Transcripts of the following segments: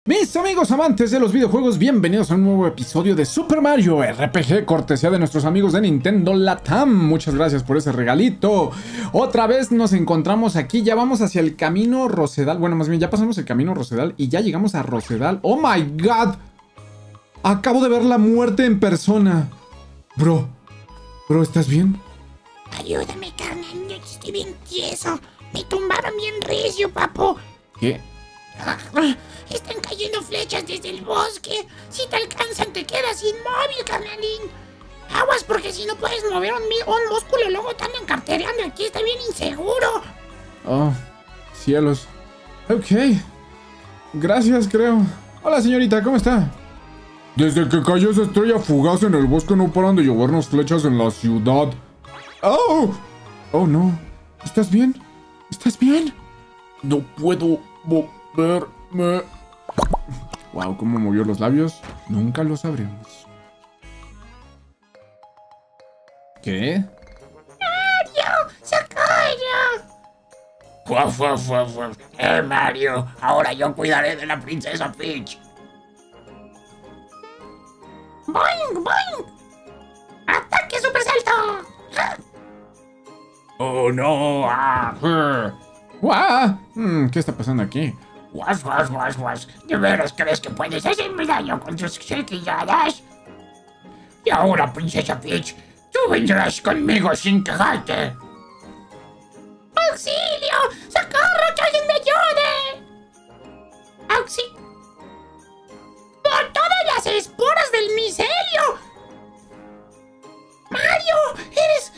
Mis amigos amantes de los videojuegos, bienvenidos a un nuevo episodio de Super Mario RPG, cortesía de nuestros amigos de Nintendo Latam. Muchas gracias por ese regalito. Otra vez nos encontramos aquí, ya vamos hacia el camino Rosedal. Bueno, más bien ya pasamos el camino Rosedal y ya llegamos a Rosedal. ¡Oh my god! Acabo de ver la muerte en persona. Bro, ¿estás bien? Ayúdame, carnal, yo estoy bien tieso. Me tumbaron bien recio, papo. ¿Qué? Están cayendo flechas desde el bosque. Si te alcanzan, te quedas inmóvil, carnalín. Aguas, porque si no puedes mover un músculo, luego te andan cartereando aquí. Está bien inseguro. Oh, cielos. Ok. Gracias, creo. Hola, señorita, ¿cómo está? Desde que cayó esa estrella fugaz en el bosque no paran de llovernos flechas en la ciudad. ¡Oh! Oh, no. ¿Estás bien? ¿Estás bien? No puedo moverme. Wow, cómo movió los labios. Nunca lo sabremos. ¿Qué? ¡Mario! ¡Socorro! Mario, ahora yo cuidaré de la princesa Peach. ¡Boing, boing! ¡Ataque super salto! Oh no. ¿Qué está pasando aquí? Guas. ¿De veras crees que puedes hacerme daño con tus chiquilladas? Y ahora, princesa Peach, tú vendrás conmigo sin quejarte. ¡Auxilio! ¡Socorro! ¡Que alguien me ayude! ¡Por todas las esporas del micelio! ¡Mario! ¡Eres!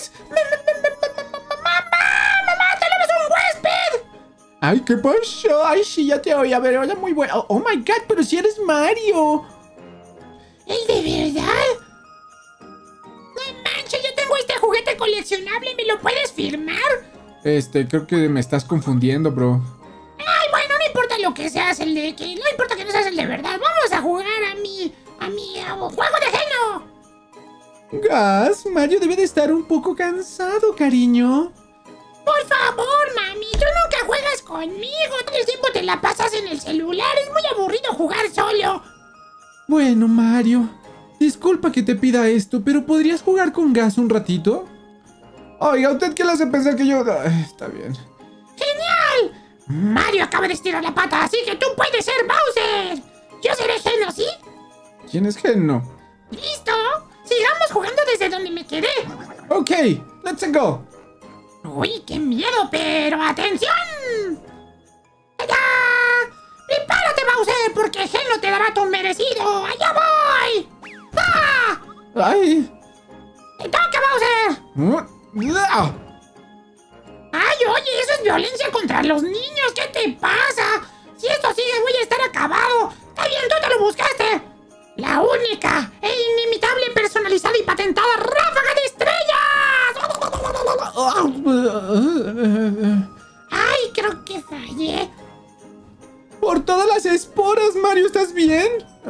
¡Mamá! ¡Tenemos un huésped! Ay, ¿qué pasó? Ay, sí, ya te oí. A ver, hola, muy bueno. Oh my god, pero si eres Mario. ¿El de verdad? No manches, yo tengo este juguete coleccionable. ¿Me lo puedes firmar? Creo que me estás confundiendo, bro. Ay, bueno, no importa lo que seas el de... No importa que no seas el de verdad. Vamos a jugar a mi juego de Geno. Gas, Mario debe de estar un poco cansado, cariño. Por favor, mami, tú nunca juegas conmigo. Todo el tiempo te la pasas en el celular. Es muy aburrido jugar solo. Bueno, Mario, disculpa que te pida esto, pero ¿podrías jugar con Gas un ratito? Oiga, ¿usted qué le hace pensar que yo...? Está bien. ¡Genial! Mario acaba de estirar la pata, así que tú puedes ser Bowser. Yo seré Geno, ¿sí? ¿Quién es Geno? ¿Listo? Sigamos jugando desde donde me quedé. Ok, let's go. Uy, qué miedo, pero ¡atención! ¡Allá! ¡Prepárate, Bowser, porque Geno te dará tu merecido! ¡Allá voy! ¡Ah! ¡Ay! ¡Te toca, Bowser! ¡Ay, oye! ¡Eso es violencia contra los niños! ¿Qué te pasa? Si esto sigue, voy a estar acabado. ¡Está bien, tú te lo buscaste! La única e inimitable, personalizada y patentada ráfaga de estrellas. ¡Ay, creo que fallé! ¡Por todas las esporas, Mario! ¿Estás bien?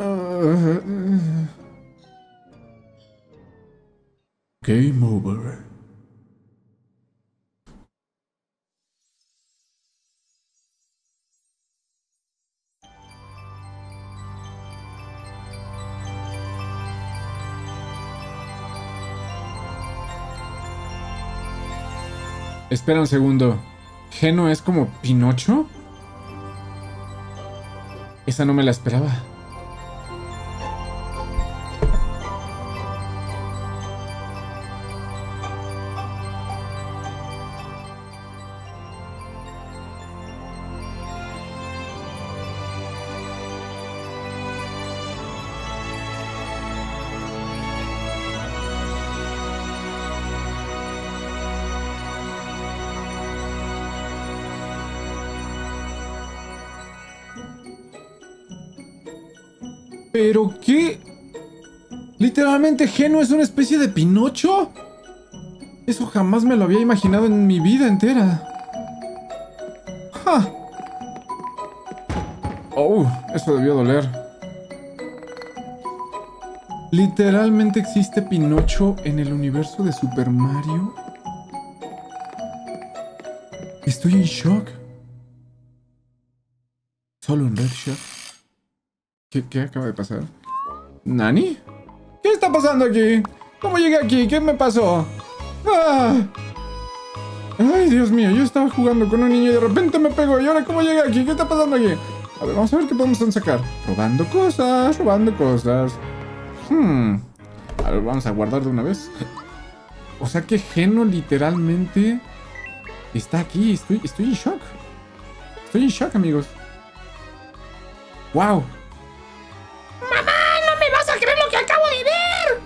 Game over. Espera un segundo. ¿Geno es como Pinocho? Esa no me la esperaba. ¿Pero qué? ¿Literalmente Geno es una especie de Pinocho? Eso jamás me lo había imaginado en mi vida entera. ¡Ja! Oh, eso debió doler. ¿Literalmente existe Pinocho en el universo de Super Mario? Estoy en shock. Solo en Red Shock. ¿Qué acaba de pasar? ¿Nani? ¿Qué está pasando aquí? ¿Cómo llegué aquí? ¿Qué me pasó? ¡Ah! Ay, Dios mío, yo estaba jugando con un niño y de repente me pegó. ¿Y ahora cómo llegué aquí? ¿Qué está pasando aquí? A ver, vamos a ver qué podemos sacar. Robando cosas, robando cosas. A ver, vamos a guardar de una vez. O sea que Geno literalmente está aquí. Estoy en shock. Estoy en shock, amigos. ¡Wow! ¡Mamá, no me vas a creer lo que acabo de ver!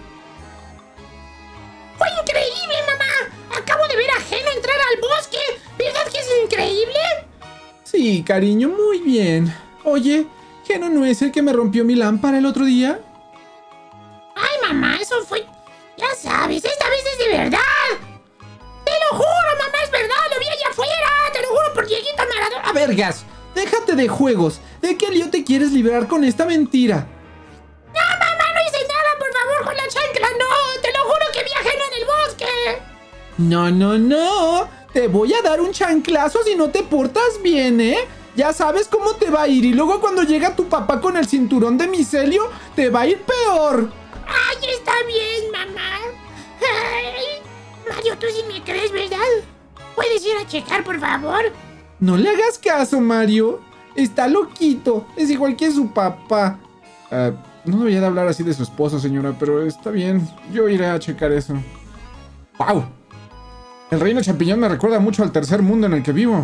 ¡Fue increíble, mamá! Acabo de ver a Geno entrar al bosque. ¿Verdad que es increíble? Sí, cariño, muy bien. Oye, ¿Geno no es el que me rompió mi lámpara el otro día? Ay, mamá, eso fue... Ya sabes, esta vez es de verdad. Te lo juro, mamá, es verdad. Lo vi allá afuera. Te lo juro por Dieguito Maradona. A vergas, déjate de juegos. ¿De qué lío te quieres librar con esta mentira? No, mamá, no hice nada, por favor, con la chancla. No, te lo juro que vi a Geno en el bosque. No, no, no. Te voy a dar un chanclazo si no te portas bien, ¿eh? Ya sabes cómo te va a ir y luego cuando llega tu papá con el cinturón de micelio, te va a ir peor. Ay, está bien, mamá. Ay, Mario, tú sí me crees, ¿verdad? ¿Puedes ir a checar, por favor? No le hagas caso, Mario. Está loquito. Es igual que su papá. No debería de hablar así de su esposo, señora, pero está bien. Yo iré a checar eso. ¡Wow! El reino champiñón me recuerda mucho al tercer mundo en el que vivo.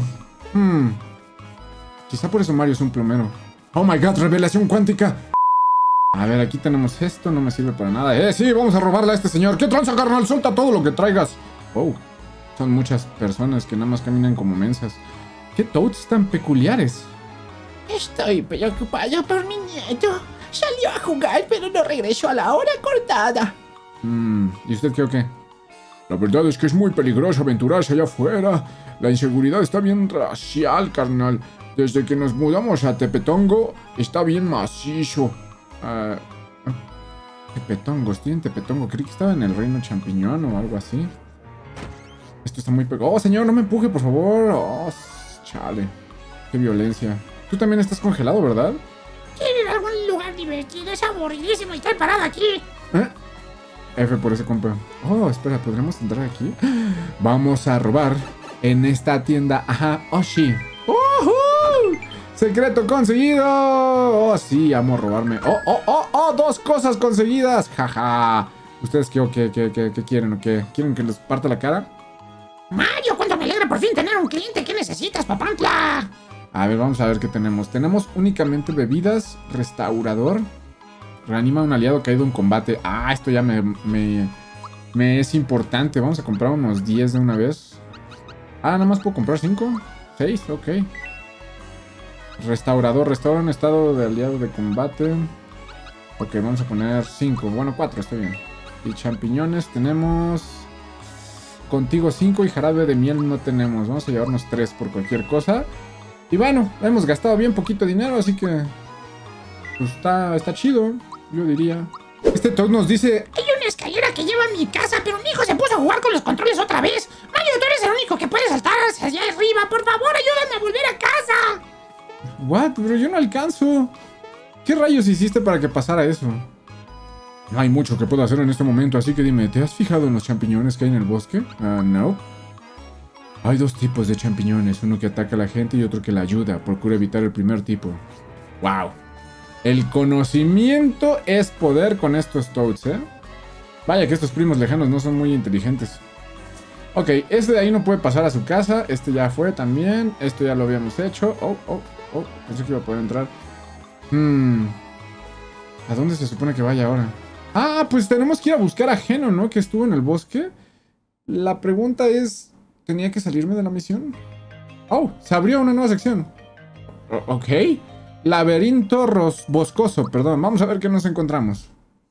Quizá por eso Mario es un plomero. ¡Oh, my God! ¡Revelación cuántica! A ver, aquí tenemos esto. No me sirve para nada. Sí, vamos a robarle a este señor. ¿Qué tranza, carnal? Suelta todo lo que traigas. Oh, son muchas personas que nada más caminan como mensas. ¿Qué toads tan peculiares? Estoy preocupado por mi nieto. Salió a jugar, pero no regresó a la hora acordada. ¿Y usted qué o qué? La verdad es que es muy peligroso aventurarse allá afuera. La inseguridad está bien racial, carnal. Desde que nos mudamos a Tepetongo, está bien macizo. Tepetongo, estoy en Tepetongo. Creí que estaba en el reino champiñón o algo así. Esto está muy pegado. Oh, señor, no me empuje, por favor. Oh, chale. Qué violencia. Tú también estás congelado, ¿verdad? Quiero ir a algún lugar divertido. Es aburridísimo estar parado aquí. F por ese compa. Oh, espera, ¿podremos entrar aquí? Vamos a robar en esta tienda. Ajá, Oshi. ¡Secreto conseguido! Oh, sí, amo robarme. ¡Oh! ¡Dos cosas conseguidas! ¡Jaja! ¿Ustedes qué quieren o qué? ¿Quieren que les parta la cara? Mario, cuánto me alegra por fin tener un cliente. ¿Qué necesitas, papantla? A ver, vamos a ver qué tenemos. Tenemos únicamente bebidas, restaurador. Reanima a un aliado caído en combate. Ah, esto ya me es importante. Vamos a comprar unos 10 de una vez. Ah, nada más puedo comprar 5. 6, ok. Restaurador, restaura un estado de aliado de combate. Ok, vamos a poner 5. Bueno, 4, está bien. Y champiñones tenemos... Contigo 5 y jarabe de miel no tenemos. Vamos a llevarnos 3 por cualquier cosa. Y bueno, hemos gastado bien poquito dinero, así que... Pues está chido, yo diría. Este Toad nos dice... Hay una escalera que lleva a mi casa, pero mi hijo se puso a jugar con los controles otra vez. Mario, tú eres el único que puede saltar hacia allá arriba. Por favor, ayúdame a volver a casa. What? Pero yo no alcanzo. ¿Qué rayos hiciste para que pasara eso? No hay mucho que pueda hacer en este momento, así que dime, ¿te has fijado en los champiñones que hay en el bosque? No. Hay dos tipos de champiñones, uno que ataca a la gente y otro que la ayuda. Procura evitar el primer tipo. Wow. El conocimiento es poder con estos Toads, ¿eh? Vaya que estos primos lejanos no son muy inteligentes. Ok, este de ahí no puede pasar a su casa. Este ya fue también. Esto ya lo habíamos hecho. Oh. Pensé que iba a poder entrar. ¿A dónde se supone que vaya ahora? Ah, pues tenemos que ir a buscar a Geno, ¿no? Que estuvo en el bosque. La pregunta es... ¿Tenía que salirme de la misión? Oh, se abrió una nueva sección. Ok. Laberinto boscoso, perdón. Vamos a ver qué nos encontramos.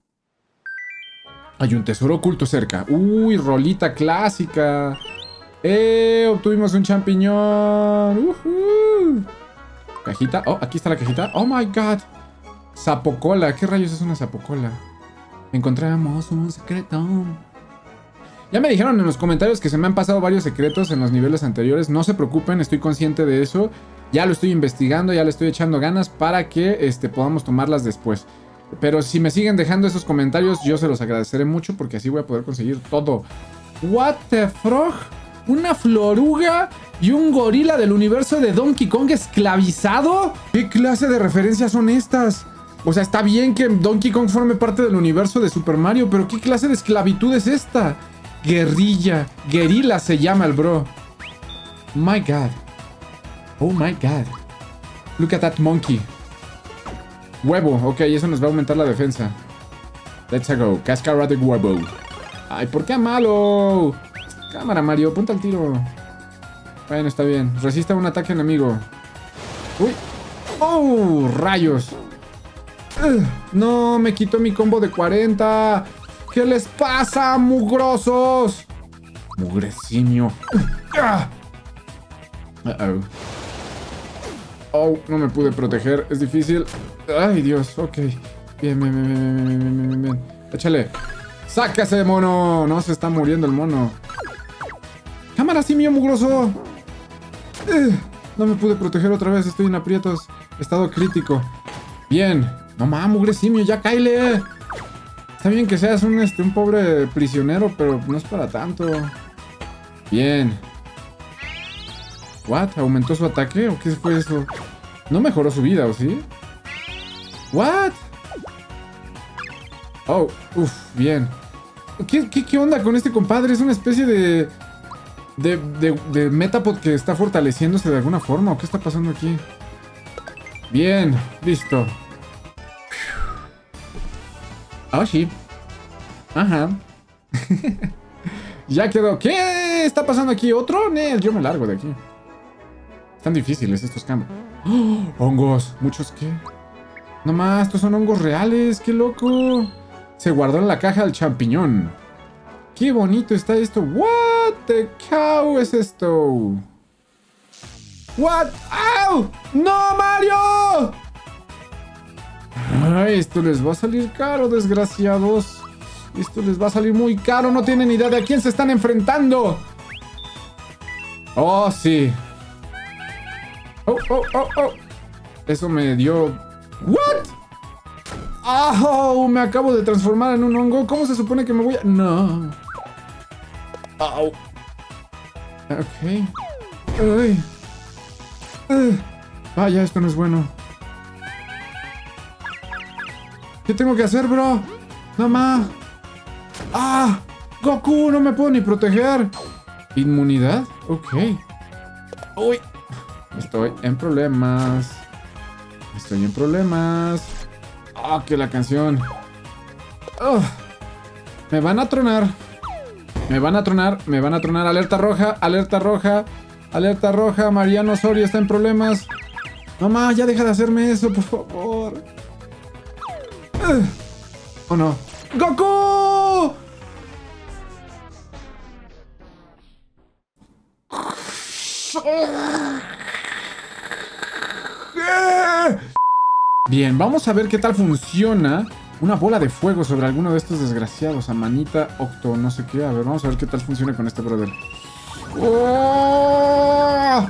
Hay un tesoro oculto cerca. Uy, rolita clásica. Obtuvimos un champiñón. Cajita. Oh, aquí está la cajita. Oh my god. Sapocola. ¿Qué rayos es una sapocola? Encontramos un secreto. Ya me dijeron en los comentarios que se me han pasado varios secretos en los niveles anteriores. No se preocupen, estoy consciente de eso. Ya lo estoy investigando, ya le estoy echando ganas para que podamos tomarlas después. Pero si me siguen dejando esos comentarios, yo se los agradeceré mucho porque así voy a poder conseguir todo. What the frog? ¿Una floruga y un gorila del universo de Donkey Kong esclavizado? ¿Qué clase de referencias son estas? O sea, está bien que Donkey Kong forme parte del universo de Super Mario, pero ¿qué clase de esclavitud es esta? Guerrilla se llama el bro. My God. Oh my God. Look at that monkey. Huevo. Ok, eso nos va a aumentar la defensa. Let's go. Cáscara de huevo. Ay, ¿por qué malo? Cámara, Mario. Punta al tiro. Bueno, está bien. Resista un ataque enemigo. Uy. Oh, rayos. No, me quitó mi combo de 40. ¿Qué les pasa, mugrosos? Mugresimio. Oh, no me pude proteger. Es difícil. Ay, Dios. Ok. Bien. Échale. ¡Sácase, mono! No, se está muriendo el mono. ¡Cámara, simio mugroso! No me pude proteger otra vez. Estoy en aprietos. Estado crítico. Bien. No mames, mugre simio. Ya cáele. Está bien que seas un pobre prisionero, pero no es para tanto. Bien. ¿What? ¿Aumentó su ataque? ¿O qué fue eso? No mejoró su vida, ¿o sí? ¿What? Oh, bien. ¿Qué onda con este compadre? ¿Es una especie de Metapod que está fortaleciéndose de alguna forma? ¿O qué está pasando aquí? Bien, listo. Oh, sí. Ajá. Ya quedó. ¿Qué está pasando aquí? ¿Otro? Nel, yo me largo de aquí. Están difíciles estos campos. ¡Oh! Hongos. ¿Muchos qué? No más, estos son hongos reales. ¡Qué loco! Se guardó en la caja del champiñón. ¡Qué bonito está esto! ¿What the cow es esto? ¿What? ¡Au! ¡No, Mario! Ay, esto les va a salir caro, desgraciados. Esto les va a salir muy caro. No tienen idea de a quién se están enfrentando. Oh, sí. Oh. Eso me dio... ¿What? ¡Oh! Me acabo de transformar en un hongo. ¿Cómo se supone que me voy a...? No. ¡Oh! Ok. Ay. Vaya, esto no es bueno. ¿Qué tengo que hacer, bro? No más. ¡Ah! ¡Goku! No me puedo ni proteger. ¿Inmunidad? Ok. ¡Uy! Estoy en problemas. ¡Oh, que la canción! Oh, me van a tronar. Alerta roja. Mariano Osorio está en problemas. Mamá, ya deja de hacerme eso, por favor. Oh, no. ¡Goku! Bien, vamos a ver qué tal funciona una bola de fuego sobre alguno de estos desgraciados. Amanita, Octo, no sé qué. A ver, vamos a ver qué tal funciona con este brother. ¡Oh!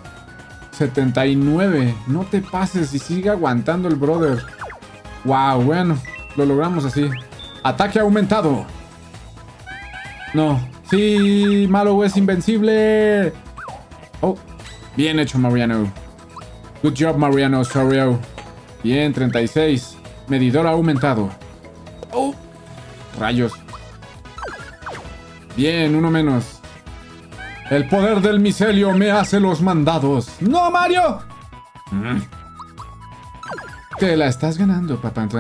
79. No te pases y sigue aguantando el brother. Wow, bueno, lo logramos así. Ataque aumentado. No. Sí, Malo es invencible. Oh, bien hecho, Mariano. Good job, Mariano Osorio. Bien, 36. Medidor aumentado. Oh, rayos. Bien, uno menos. El poder del micelio me hace los mandados. ¡No, Mario! Te la estás ganando, papá.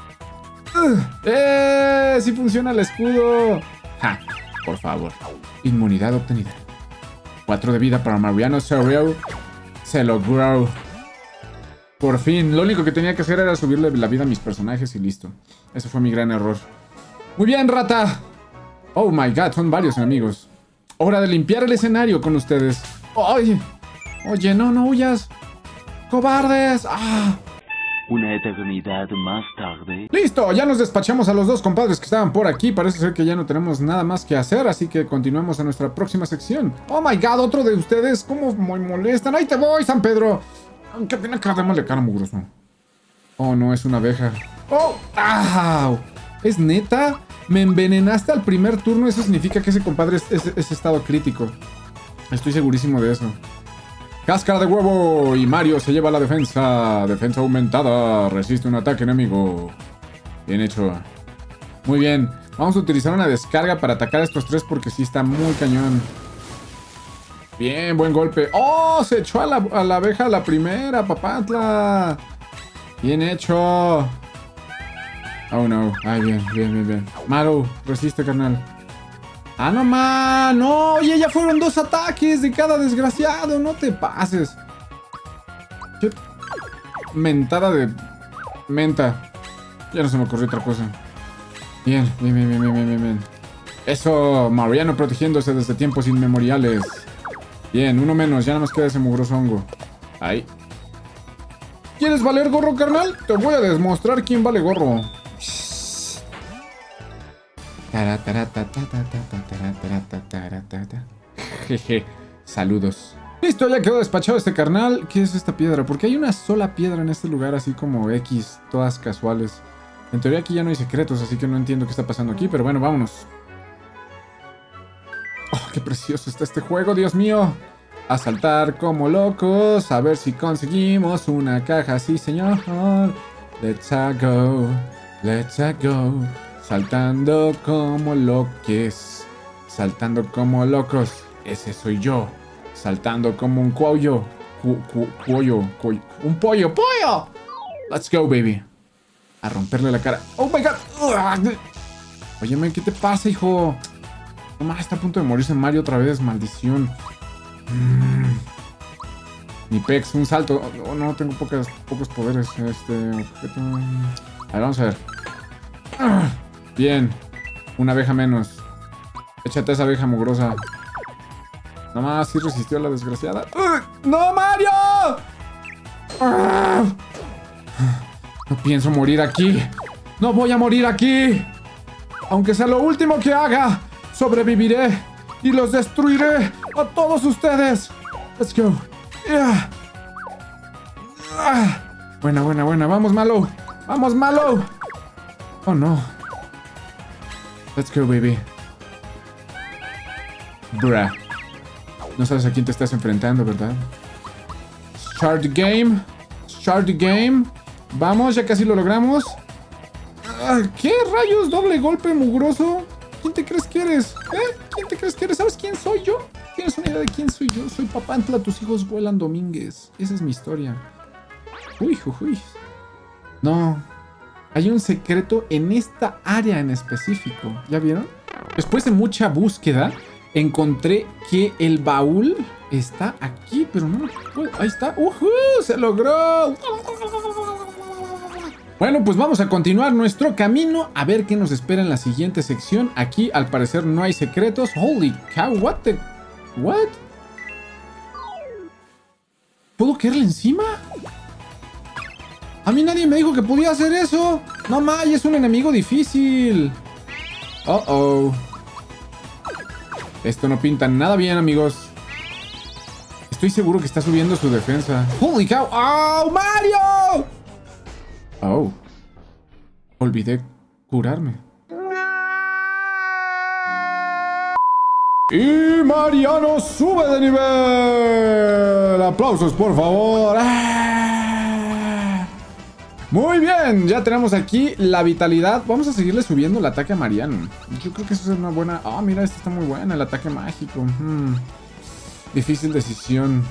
¡Sí funciona el escudo! ¡Ja! Por favor. Inmunidad obtenida. 4 de vida para Mariano Osorio. Se logró. Por fin. Lo único que tenía que hacer era subirle la vida a mis personajes y listo. Ese fue mi gran error. Muy bien, rata. Oh my god, son varios enemigos. Hora de limpiar el escenario con ustedes. ¡Oye! Oye, no huyas. ¡Cobardes! ¡Ah! Una eternidad más tarde. ¡Listo! Ya nos despachamos a los dos compadres que estaban por aquí. Parece ser que ya no tenemos nada más que hacer, así que continuemos a nuestra próxima sección. ¡Oh, my God! Otro de ustedes. ¿Cómo me molestan? ¡Ahí te voy, San Pedro! Aunque tiene que darle cara, mugroso. Oh, no, es una abeja. ¡Oh! ¡Au! ¿Es neta? Me envenenaste al primer turno. Eso significa que ese compadre es estado crítico. Estoy segurísimo de eso. Cáscara de huevo. Y Mario se lleva la defensa. Defensa aumentada. Resiste un ataque enemigo. Bien hecho. Muy bien. Vamos a utilizar una descarga para atacar a estos tres porque sí está muy cañón. Bien, buen golpe. ¡Oh! Se echó a la abeja a la primera, papantla. Bien hecho. Oh, no. Ay, bien. Maru, resiste, carnal. ¡Ah, no, man! ¡No! Oye, ya fueron 2 ataques de cada desgraciado. No te pases. Qué mentada de menta. Ya no se me ocurrió otra cosa. Bien. Eso, Mariano protegiéndose desde tiempos inmemoriales. Bien, uno menos. Ya no nos queda ese mugroso hongo. Ahí. ¿Quieres valer gorro, carnal? Te voy a demostrar quién vale gorro. Jeje, saludos. Listo, ya quedó despachado este carnal. ¿Qué es esta piedra? Porque hay una sola piedra en este lugar, así como X, todas casuales. En teoría aquí ya no hay secretos, así que no entiendo qué está pasando aquí, pero bueno, vámonos. Oh, qué precioso está este juego, Dios mío. A saltar como locos, a ver si conseguimos una caja, sí señor. Let's go. Saltando como loques. Saltando como locos. Ese soy yo. Saltando como un cuello. Un pollo. Let's go, baby. A romperle la cara. Oh my God. Óyeme, ¿qué te pasa, hijo? Nomás está a punto de morirse Mario otra vez, maldición. Ni pex, un salto. Oh, no, tengo pocos poderes. Objeto. A ver, vamos a ver. Bien. Una abeja menos. Échate a esa abeja mugrosa. Nomás sí resistió a la desgraciada. ¡No, Mario! No pienso morir aquí. No voy a morir aquí. Aunque sea lo último que haga, sobreviviré y los destruiré a todos ustedes. Let's go. Yeah. Buena. Vamos, malo. Oh, no. Let's go, baby. Bruh. No sabes a quién te estás enfrentando, ¿verdad? Start the game. Vamos, ya casi lo logramos. ¿Qué rayos? Doble golpe mugroso. ¿Quién te crees que eres? ¿Quién te crees que eres? ¿Sabes quién soy yo? ¿Tienes una idea de quién soy yo? Soy Papantla, tus hijos vuelan Domínguez. Esa es mi historia. Uy. No. Hay un secreto en esta área en específico. ¿Ya vieron? Después de mucha búsqueda, encontré que el baúl está aquí, pero no lo puedo. Ahí está. ¡Se logró! Bueno, pues vamos a continuar nuestro camino a ver qué nos espera en la siguiente sección. Aquí, al parecer, no hay secretos. Holy cow, what? ¿Puedo caerle encima? A mí nadie me dijo que podía hacer eso. No, May, es un enemigo difícil. Oh. Esto no pinta nada bien, amigos. Estoy seguro que está subiendo su defensa. Holy cow. ¡Oh, Mario! Oh. Olvidé curarme. Y Mariano sube de nivel. Aplausos, por favor. Muy bien, ya tenemos aquí la vitalidad. Vamos a seguirle subiendo el ataque a Mariano. Yo creo que eso es una buena... mira, esta está muy buena, el ataque mágico. Difícil decisión.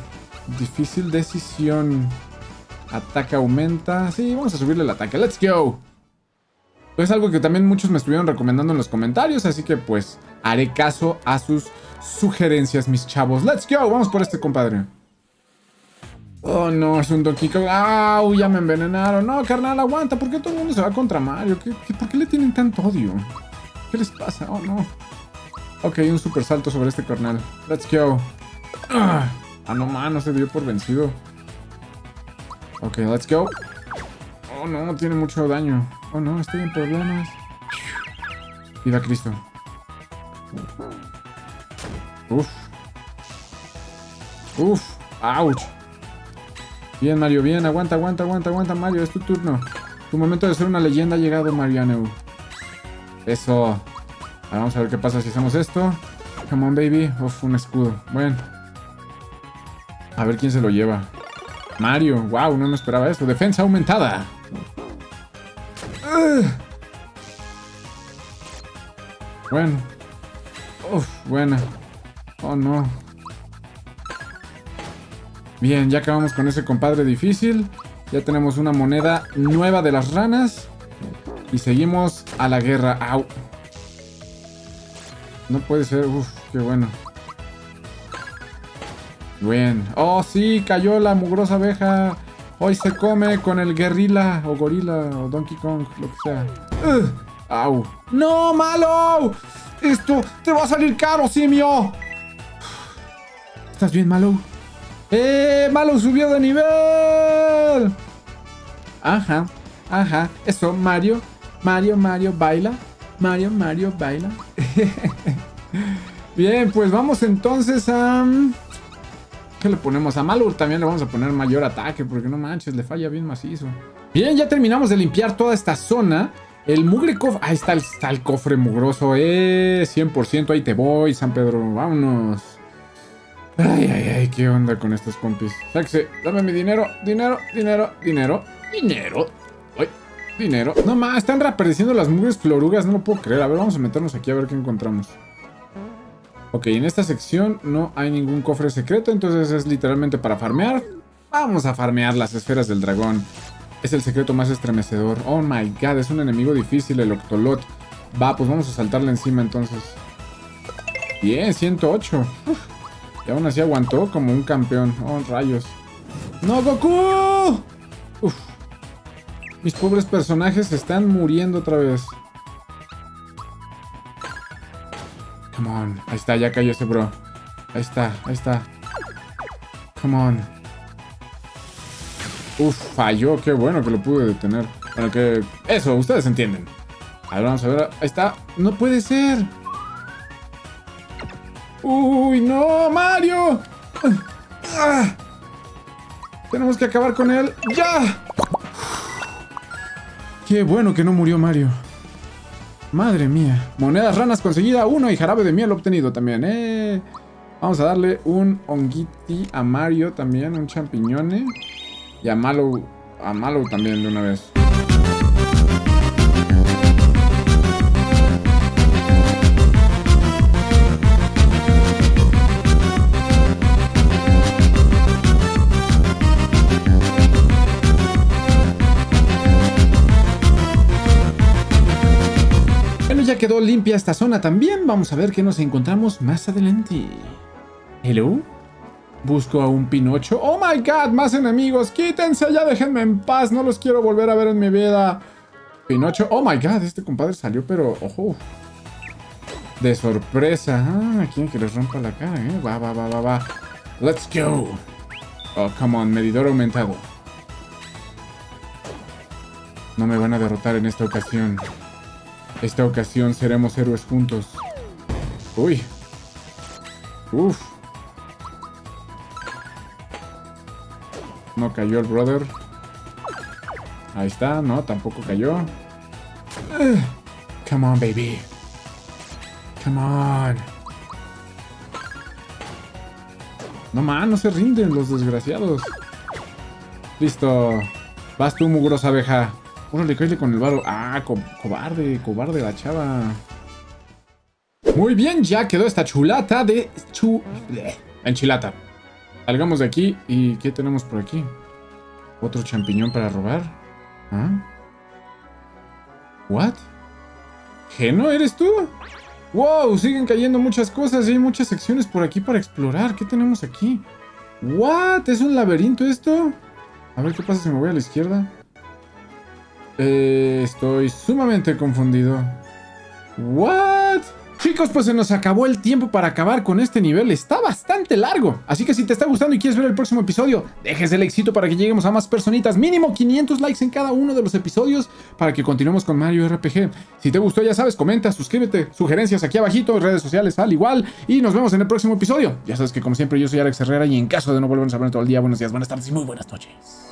Ataque aumenta. Sí, vamos a subirle el ataque. ¡Let's go! Es algo que también muchos me estuvieron recomendando en los comentarios, así que pues haré caso a sus sugerencias, mis chavos. ¡Let's go! Vamos por este compadre. Oh, no, es un Donkey Kong. ¡Au! Ya me envenenaron. No, carnal, aguanta. ¿Por qué todo el mundo se va contra Mario? ¿Por qué le tienen tanto odio? ¿Qué les pasa? Oh, no. Ok, un super salto sobre este carnal. Let's go. No, man, no se dio por vencido. Ok, let's go. Oh, no, tiene mucho daño. Oh, no, estoy en problemas. Viva Cristo. Uf. Uf. Ouch. Bien, Mario, bien. Aguanta, Mario. Es tu turno. Tu momento de ser una leyenda ha llegado, Mariano. Eso. Ahora vamos a ver qué pasa si hacemos esto. Come on, baby. Uf, un escudo. Bueno. A ver quién se lo lleva. Mario. Wow, no me esperaba esto. Defensa aumentada. Bueno. Uf, buena. Oh, no. Bien, ya acabamos con ese compadre difícil. Ya tenemos una moneda nueva de las ranas. Y seguimos a la guerra. ¡Au! No puede ser. Uf, qué bueno. Bien. Oh, sí, cayó la mugrosa abeja. Hoy se come con el guerrilla o gorila o Donkey Kong, lo que sea. ¡Au! ¡No, Malo! ¡Esto te va a salir caro, simio! ¿Estás bien, Malo? Malo subió de nivel. Ajá, ajá. Eso, Mario, baila. Mario, baila. Bien, pues vamos entonces a... ¿Qué le ponemos? A Malo también le vamos a poner mayor ataque, porque no manches, le falla bien macizo. Bien, ya terminamos de limpiar toda esta zona. El mugre cofre... Ahí está el cofre mugroso, 100%, ahí te voy, San Pedro, vámonos. Ay, ¿qué onda con estos compis? Sáquese, dame mi dinero. Ay, dinero. No más, están reapareciendo las mugres florugas, no lo puedo creer. A ver, vamos a meternos aquí a ver qué encontramos. Ok, en esta sección no hay ningún cofre secreto, entonces es literalmente para farmear. Vamos a farmear las esferas del dragón. Es el secreto más estremecedor. Oh my god, es un enemigo difícil, el Octolot. Va, pues vamos a saltarle encima entonces. Bien, 108. Y aún así aguantó como un campeón. Oh, rayos. ¡No, Goku! Uf. Mis pobres personajes están muriendo otra vez. Come on. Ahí está, ya cayó ese bro. Ahí está. Come on. Uf, falló. Qué bueno que lo pude detener. Bueno, que... Eso, ustedes entienden. A ver, vamos a ver. Ahí está. No puede ser. ¡Uy, no, Mario! Tenemos que acabar con él. ¡Ya! Qué bueno que no murió Mario. Madre mía. Monedas ranas conseguida 1 y jarabe de miel obtenido también, Vamos a darle un honguiti a Mario también, un champiñone. Y a Malo también de una vez. Ya quedó limpia esta zona también. Vamos a ver qué nos encontramos más adelante. Hello. Busco a un Pinocho. Oh my god, más enemigos. Quítense, ya déjenme en paz. No los quiero volver a ver en mi vida. Pinocho. Oh my god, este compadre salió, pero ojo. De sorpresa. Quieren que les rompa la cara, Va. Let's go. Oh, come on, medidor aumentado. No me van a derrotar en esta ocasión. Esta ocasión seremos héroes juntos. Uy. Uf. No cayó el brother. Ahí está. No, tampoco cayó. Come on, baby. Come on. No man, no se rinden los desgraciados. Listo. Vas tú, mugrosa abeja. Órale, cállate con el varo. Cobarde la chava. Muy bien, ya quedó esta chulata de... Enchilata. Salgamos de aquí. ¿Y qué tenemos por aquí? ¿Otro champiñón para robar? ¿What? ¿Geno, eres tú? ¡Wow! Siguen cayendo muchas cosas y hay muchas secciones por aquí para explorar. ¿Qué tenemos aquí? ¿What? ¿Es un laberinto esto? A ver qué pasa si me voy a la izquierda. Estoy sumamente confundido. ¿What? Chicos, pues se nos acabó el tiempo para acabar con este nivel. Está bastante largo. Así que si te está gustando y quieres ver el próximo episodio, dejes el éxito para que lleguemos a más personitas. Mínimo 500 likes en cada uno de los episodios para que continuemos con Mario RPG. Si te gustó, ya sabes, comenta, suscríbete, sugerencias aquí abajito, redes sociales al igual. Y nos vemos en el próximo episodio. Ya sabes que como siempre yo soy Alex Herrera y en caso de no volvernos a ver todo el día, buenos días, buenas tardes y muy buenas noches.